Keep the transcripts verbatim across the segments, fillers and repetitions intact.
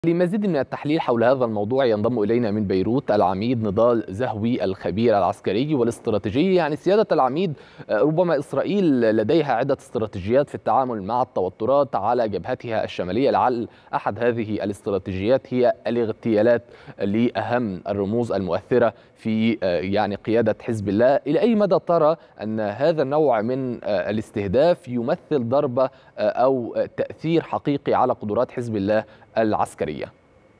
لمزيد من التحليل حول هذا الموضوع ينضم إلينا من بيروت العميد نضال زهوي الخبير العسكري والاستراتيجي. يعني سيادة العميد، ربما إسرائيل لديها عدة استراتيجيات في التعامل مع التوترات على جبهتها الشمالية. لعل أحد هذه الاستراتيجيات هي الاغتيالات لأهم الرموز المؤثرة في يعني قيادة حزب الله. إلى أي مدى ترى أن هذا النوع من الاستهداف يمثل ضربة أو تأثير حقيقي على قدرات حزب الله العسكرية؟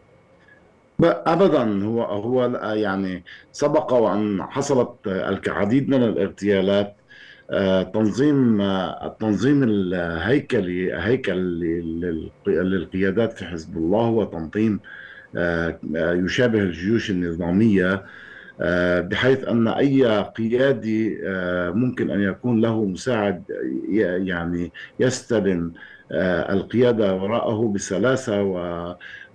ابدا. هو هو يعني سبق وان حصلت العديد من الاغتيالات. آه، تنظيم آه، التنظيم الهيكلي هيكل لل- للقيادات في حزب الله هو تنظيم آه، آه، يشابه الجيوش النظامية، آه، بحيث أن أي قيادي آه، ممكن أن يكون له مساعد ي- يعني يستلم آه، القيادة وراءه بسلاسة و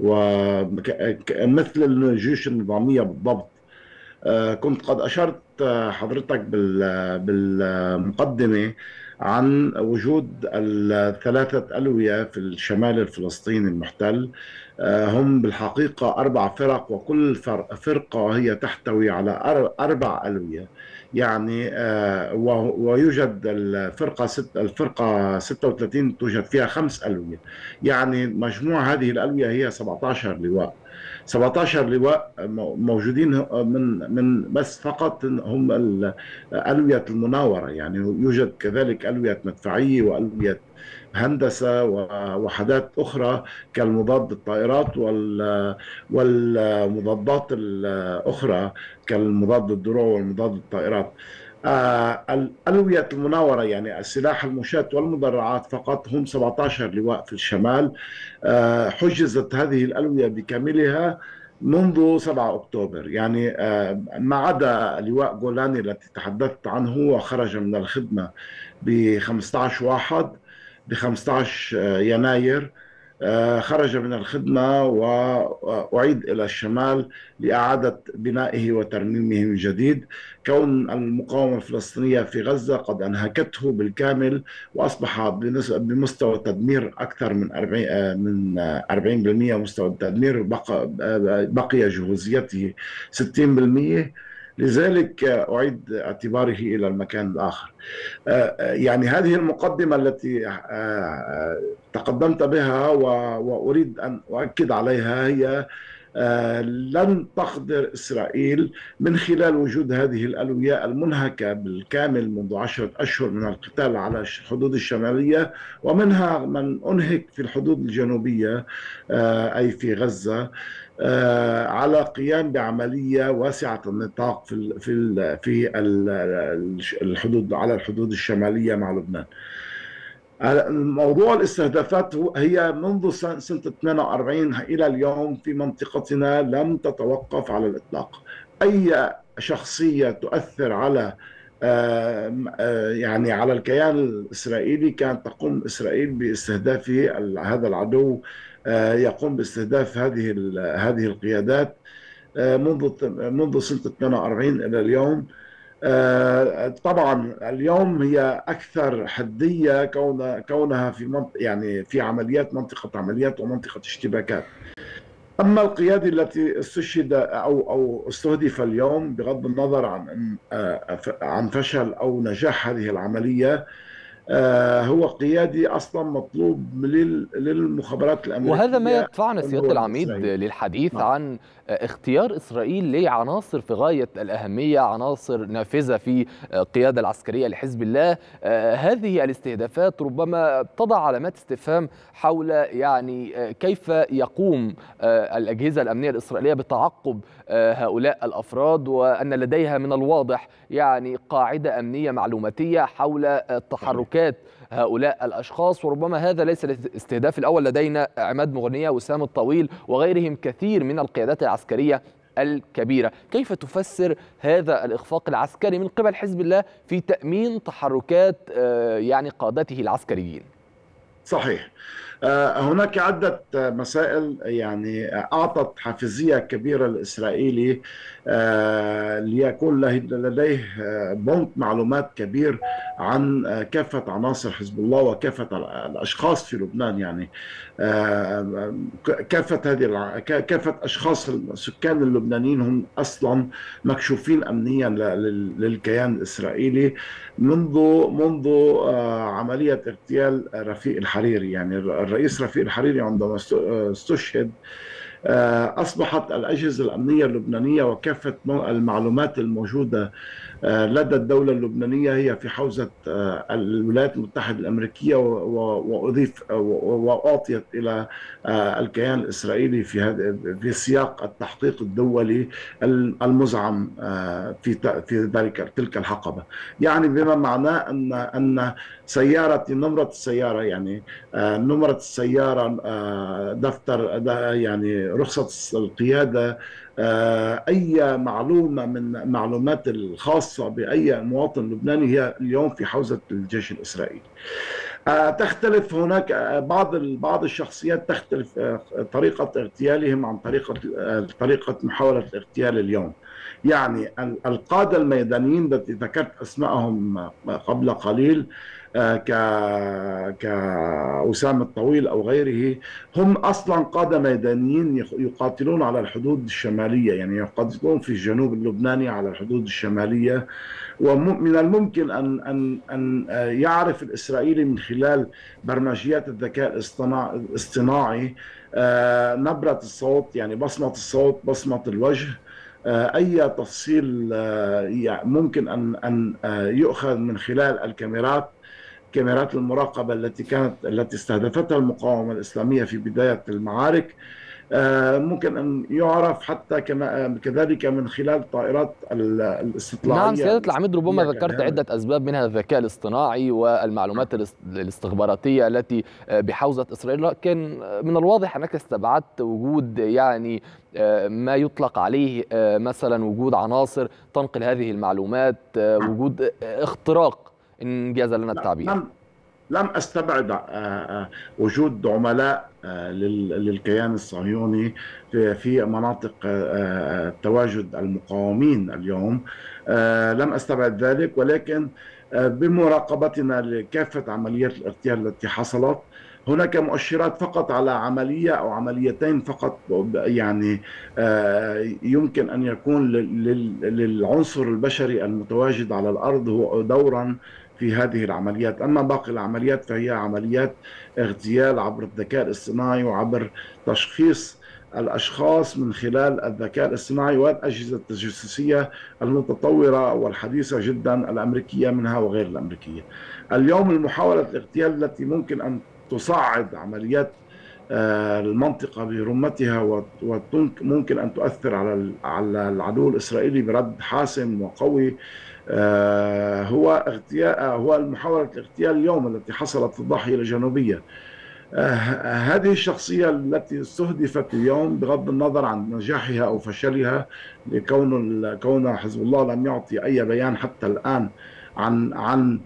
ومثل الجيوش النظامية بالضبط. آه، كنت قد أشرت آه، حضرتك بال- بالمقدمة عن وجود الثلاثة ألوية في الشمال الفلسطيني المحتل. آه، هم بالحقيقة أربع فرق، وكل فر- فرقة هي تحتوي على أر- أربع ألوية. يعني آه، و- ويوجد الفرقة ست الفرقة ستة وثلاثين توجد فيها خمس ألوية. يعني مجموع هذه الألوية هي سبعة عشر لواء. سبعة عشر لواء موجودين من من بس فقط هم ألوية المناورة. يعني يوجد كذلك ألوية مدفعية وألوية هندسة ووحدات أخرى كالمضاد الطائرات وال والمضادات الأخرى كالمضاد الدروع والمضاد الطائرات. آه الألوية المناورة يعني السلاح المشاة والمدرعات فقط هم سبعة عشر لواء في الشمال. آه حجزت هذه الألوية بكاملها منذ سبعة أكتوبر. يعني آه ما عدا لواء جولاني التي تحدثت عنه وخرج من الخدمة ب خمسة عشر واحد ب خمسة عشر يناير. آه، خرج من الخدمة وأعيد إلى الشمال لإعادة بنائه وترميمه من جديد، كون المقاومة الفلسطينية في غزة قد أنهكته بالكامل، وأصبح بمستوى تدمير أكثر من أربعين آه، من آه، أربعين بالمئة مستوى التدمير. بقى, بقي جهوزيته ستين بالمئة. لذلك آه، أعيد اعتباره إلى المكان الآخر. آه، آه، يعني هذه المقدمة التي آه، تقدمت بها و- وأريد أن أؤكد عليها هي آه، لن تقدر إسرائيل من خلال وجود هذه الألوية المنهكة بالكامل منذ عشرة أشهر من القتال على الحدود الشمالية، ومنها من أنهك في الحدود الجنوبية آه، أي في غزة، آه، على قيام بعملية واسعة النطاق في ال في ال في ال الحدود على الحدود الشمالية مع لبنان. موضوع الاستهدافات هي منذ سنة ثمانية وأربعين إلى اليوم في منطقتنا لم تتوقف على الإطلاق. أي شخصية تؤثر على آه، آه، يعني على الكيان الإسرائيلي كانت تقوم إسرائيل باستهداف هذا العدو. آه، يقوم باستهداف هذه هذه القيادات آه، منذ منذ سنة ثمانية وأربعين إلى اليوم. آه، طبعا اليوم هي اكثر حديه كون كونها في منطقة يعني في عمليات منطقه عمليات ومنطقه اشتباكات. اما القيادي التي استشهد او او استهدف اليوم بغض النظر عن آه، عن فشل او نجاح هذه العمليه، آه، هو قيادي اصلا مطلوب لل- للمخابرات وهذا ما الامريكيه يدفعنا سيادة العميد والاسرائيليه. للحديث نعم. عن اختيار إسرائيل لعناصر في غاية الأهمية، عناصر نافذة في القيادة العسكرية لحزب الله. آه، هذه الاستهدافات ربما تضع علامات استفهام حول يعني آه، كيف يقوم آه، الأجهزة الأمنية الإسرائيلية بتعقب آه، هؤلاء الأفراد، وأن لديها من الواضح يعني قاعدة أمنية معلوماتية حول آه، صحيح. تحركات هؤلاء الأشخاص. وربما هذا ليس الاستهداف الأول، لدينا عماد مغنية وسام الطويل وغيرهم كثير من القيادات العسكرية الكبيرة. كيف تفسر هذا الإخفاق العسكري من قبل حزب الله في تأمين تحركات آه، يعني قادته العسكريين؟ صحيح. هناك عدة مسائل يعني أعطت حافزية كبيرة لإسرائيل ليكون لديه بنك معلومات كبير عن كافة عناصر حزب الله وكافة الأشخاص في لبنان. يعني كافة هذه كافة أشخاص السكان اللبنانيين هم أصلا مكشوفين أمنيا للكيان الإسرائيلي منذ منذ عملية اغتيال رفيق الحريري. يعني الرئيس رفيق الحريري عندما استشهد أصبحت الأجهزة الأمنية اللبنانية وكافة المعلومات الموجودة لدى الدولة اللبنانية هي في حوزة الولايات المتحدة الأمريكية، وأضيف وأعطيت إلى الكيان الإسرائيلي في هذا في سياق التحقيق الدولي المزعم في في ذلك تلك الحقبة. يعني بما معناه أن أن سيارة نمرة السيارة، يعني نمرة السيارة، دفتر يعني رخصة القيادة، أي معلومة من معلومات الخاصة بأي مواطن لبناني هي اليوم في حوزة الجيش الإسرائيلي. تختلف هناك بعض بعض الشخصيات تختلف طريقة اغتيالهم عن طريقة طريقة محاولة الاغتيال اليوم. يعني القادة الميدانيين التي ذكرت أسمائهم قبل قليل ك كأسامة الطويل أو غيره، هم أصلا قادة ميدانيين يقاتلون على الحدود الشمالية، يعني يقاتلون في الجنوب اللبناني على الحدود الشمالية. ومن الممكن أن أن أن يعرف الإسرائيلي من خلال برمجيات الذكاء الاصطناعي نبرة الصوت، يعني بصمة الصوت، بصمة الوجه، أي تفصيل ممكن أن أن يؤخذ من خلال الكاميرات، كاميرات المراقبة التي كانت التي استهدفتها المقاومة الإسلامية في بداية المعارك. ممكن أن يعرف حتى كما كذلك من خلال طائرات الاستطلاعية. نعم سيادة العميد، ربما ذكرت عدة أسباب منها الذكاء الاصطناعي والمعلومات الاستخباراتية التي بحوزة إسرائيل، لكن من الواضح أنك استبعدت وجود يعني ما يطلق عليه مثلا وجود عناصر تنقل هذه المعلومات، وجود اختراق إن جاز لنا التعبير. لم لم استبعد وجود عملاء للكيان الصهيوني في مناطق تواجد المقاومين اليوم، لم استبعد ذلك، ولكن بمراقبتنا لكافة عمليات الاغتيال التي حصلت هناك مؤشرات فقط على عملية أو عمليتين فقط يعني يمكن أن يكون للعنصر البشري المتواجد على الأرض هو دورا في هذه العمليات. أما باقي العمليات فهي عمليات اغتيال عبر الذكاء الاصطناعي وعبر تشخيص الأشخاص من خلال الذكاء الاصطناعي والأجهزة التجسسية المتطورة والحديثة جدا، الأمريكية منها وغير الأمريكية. اليوم المحاولة الاغتيال التي ممكن أن تصعد عمليات المنطقة برمتها وممكن أن تؤثر على على العدو الإسرائيلي برد حاسم وقوي هو اغتيال هو المحاولة الاغتيال اليوم التي حصلت في الضاحية الجنوبية. هذه الشخصية التي استهدفت اليوم بغض النظر عن نجاحها أو فشلها، لكون كون حزب الله لم يعطي أي بيان حتى الآن عن عن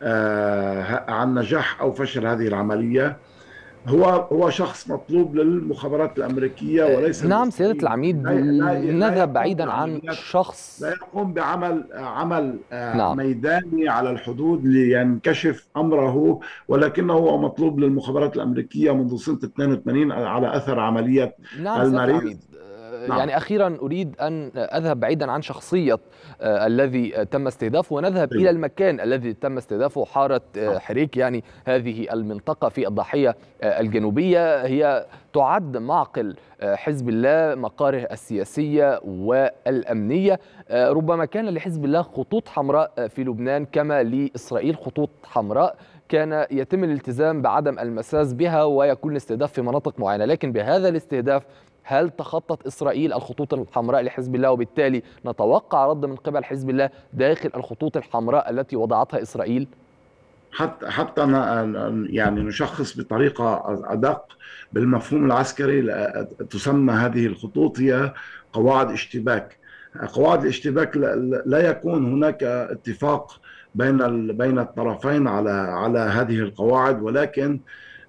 عن نجاح أو فشل هذه العملية، هو هو شخص مطلوب للمخابرات الأمريكية وليس. نعم سيادة العميد، نذهب بعيدا عن شخص لا يقوم بعمل عمل نعم. ميداني على الحدود لينكشف أمره، ولكنه هو مطلوب للمخابرات الأمريكية منذ سنة اثنين وثمانين على أثر عملية نعم المريض. نعم. يعني أخيرا أريد أن أذهب بعيدا عن شخصية آه الذي تم استهدافه ونذهب إلى المكان الذي تم استهدافه، حارة آه حريك، يعني هذه المنطقة في الضاحية آه الجنوبية هي تعد معقل آه حزب الله، مقاره السياسية والأمنية. آه ربما كان لحزب الله خطوط حمراء في لبنان كما لإسرائيل خطوط حمراء، كان يتم الالتزام بعدم المساس بها ويكون الاستهداف في مناطق معينة، لكن بهذا الاستهداف هل تخطت إسرائيل الخطوط الحمراء لحزب الله، وبالتالي نتوقع رد من قبل حزب الله داخل الخطوط الحمراء التي وضعتها إسرائيل؟ حتى حتى يعني نشخص بطريقة أدق بالمفهوم العسكري، تسمى هذه الخطوط هي قواعد اشتباك. قواعد الاشتباك لا يكون هناك اتفاق بين بين الطرفين على على هذه القواعد، ولكن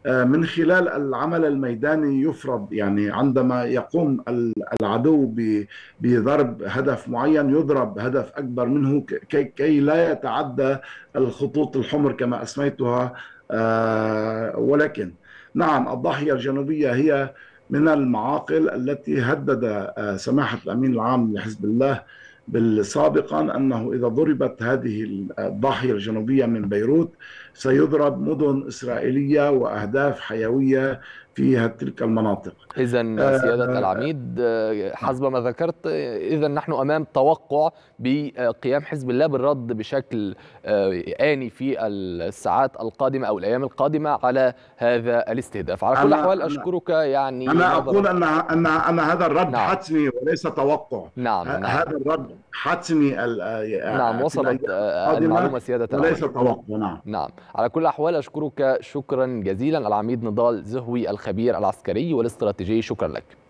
من خلال العمل الميداني يفرض، يعني عندما يقوم العدو بضرب هدف معين يضرب هدف أكبر منه كي, كي لا يتعدى الخطوط الحمر كما أسميتها. ولكن نعم، الضاحية الجنوبية هي من المعاقل التي هدد سماحة الأمين العام لحزب الله سابقا أنه إذا ضربت هذه الضاحية الجنوبية من بيروت سيضرب مدن إسرائيلية وأهداف حيوية في تلك المناطق. إذن سيادة العميد حسب ما ذكرت، إذن نحن أمام توقع بقيام حزب الله بالرد بشكل آني في الساعات القادمة أو الأيام القادمة على هذا الاستهداف. على كل الأحوال أشكرك. يعني أنا أقول أن أن أن هذا الرد نعم. حتمي وليس توقع. نعم. نعم. هذا الرد حتمي. نعم، وصلت المعلومة سيادة العميد وليس توقع. نعم. نعم. على كل الأحوال أشكرك شكرا جزيلا العميد نضال زهوي الخبير العسكري والاستراتيجي، شكرا لك.